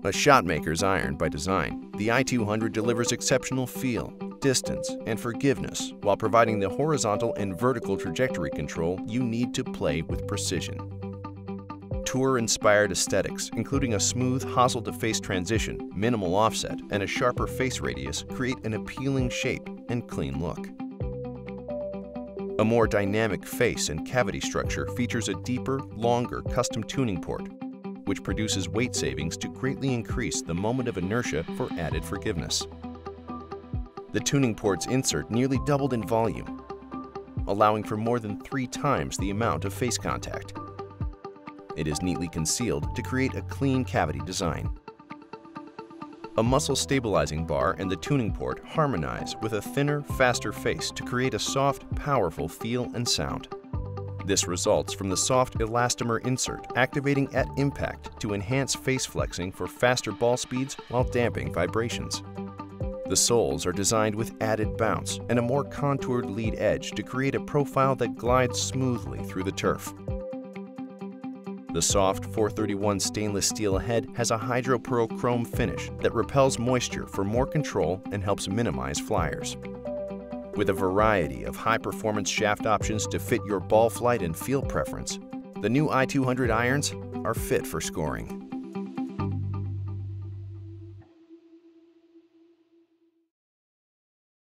A shotmaker's iron by design, the i200 delivers exceptional feel, distance, and forgiveness while providing the horizontal and vertical trajectory control you need to play with precision. Tour-inspired aesthetics, including a smooth hosel-to-face transition, minimal offset, and a sharper face radius, create an appealing shape and clean look. A more dynamic face and cavity structure features a deeper, longer custom tuning port, which produces weight savings to greatly increase the moment of inertia for added forgiveness. The tuning port's insert nearly doubled in volume, allowing for more than 3 times the amount of face contact. It is neatly concealed to create a clean cavity design. A muscle stabilizing bar and the tuning port harmonize with a thinner, faster face to create a soft, powerful feel and sound. This results from the soft elastomer insert activating at impact to enhance face flexing for faster ball speeds while damping vibrations. The soles are designed with added bounce and a more contoured lead edge to create a profile that glides smoothly through the turf. The soft 431 stainless steel head has a hydropearl chrome finish that repels moisture for more control and helps minimize flyers. With a variety of high-performance shaft options to fit your ball flight and field preference, the new i200 irons are fit for scoring.